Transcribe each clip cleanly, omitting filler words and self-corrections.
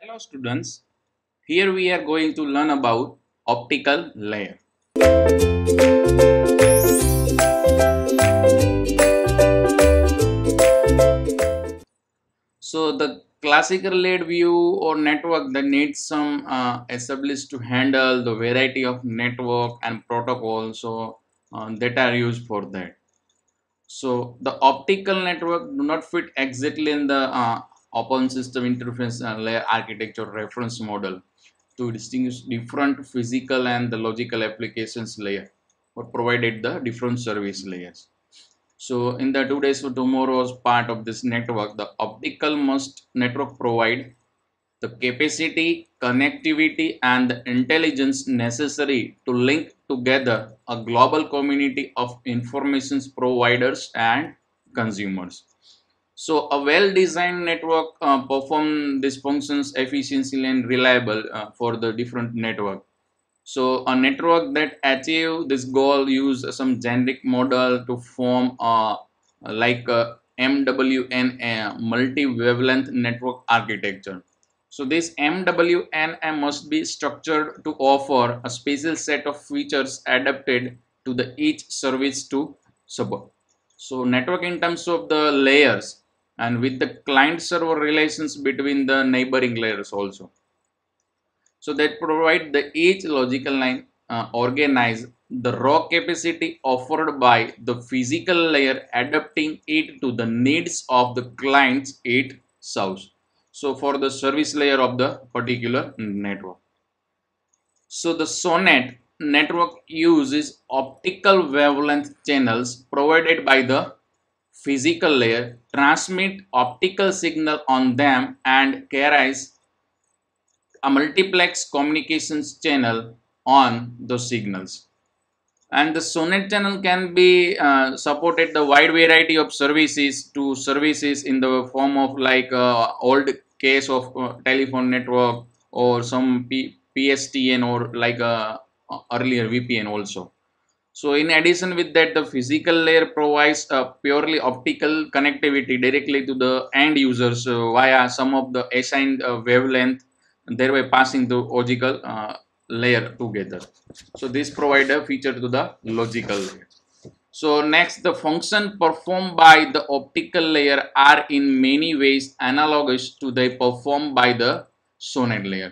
Hello students, here we are going to learn about optical layer. So the classical layered view or network that needs some established to handle the variety of network and protocols that are used for that. So the optical network do not fit exactly in the open system interface layer architecture reference model to distinguish different physical and the logical applications layer or provided the different service layers. So in the today's or tomorrow's part of this network, the optical must network provide the capacity, connectivity and the intelligence necessary to link together a global community of information providers and consumers. So a well-designed network perform these functions efficiently and reliable for the different network. So a network that achieve this goal use some generic model to form like MWNA multi-wavelength network architecture. So this MWNA must be structured to offer a special set of features adapted to the each service to support. So network in terms of the layers and with the client server relations between the neighboring layers also. So that provide the each logical line organize the raw capacity offered by the physical layer adapting it to the needs of the clients it serves. So for the service layer of the particular network. So the SONET network uses optical wavelength channels provided by the physical layer, transmit optical signal on them and carries a multiplex communications channel on those signals. And the SONET channel can be supported the wide variety of services to services in the form of like old case of telephone network or some PSTN or like earlier VPN also. So in addition with that, the physical layer provides a purely optical connectivity directly to the end users via some of the assigned wavelength, thereby passing the logical layer together. So this provide a feature to the logical layer. So next, the function performed by the optical layer are in many ways analogous to the performed by the SONET layer.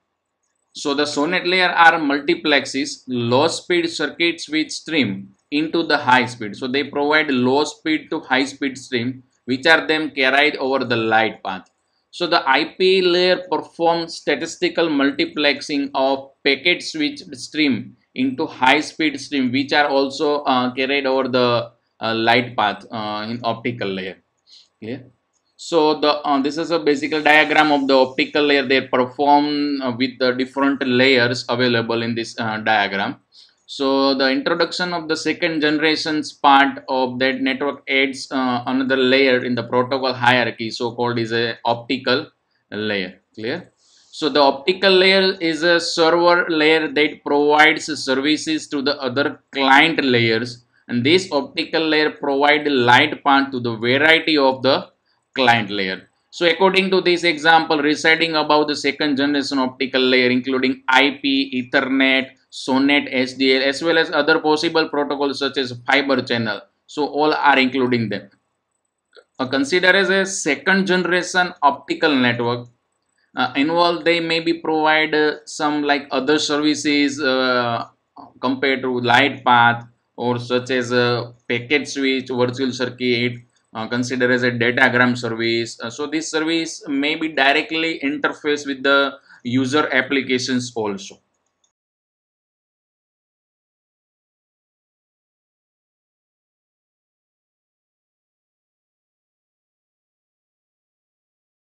So the SONET layer are multiplexes, low speed circuits which stream into the high speed. So they provide low speed to high speed stream which are then carried over the light path. So the IP layer performs statistical multiplexing of packets which stream into high speed stream which are also carried over the light path in optical layer. Clear? So the this is a basic diagram of the optical layer. They perform with the different layers available in this diagram. So the introduction of the second generations part of that network adds another layer in the protocol hierarchy, so called is a optical layer. Clear? So the optical layer is a server layer that provides services to the other client layers, and this optical layer provide light path to the variety of the client layer. So according to this example, reciting about the second generation optical layer including IP, Ethernet, SONET, SDL as well as other possible protocols such as fiber channel. So all are including them. Consider as a second generation optical network. Involved they may be provide some like other services compared to light path or such as a packet switch, virtual circuit, consider as a datagram service. So this service may be directly interface with the user applications also.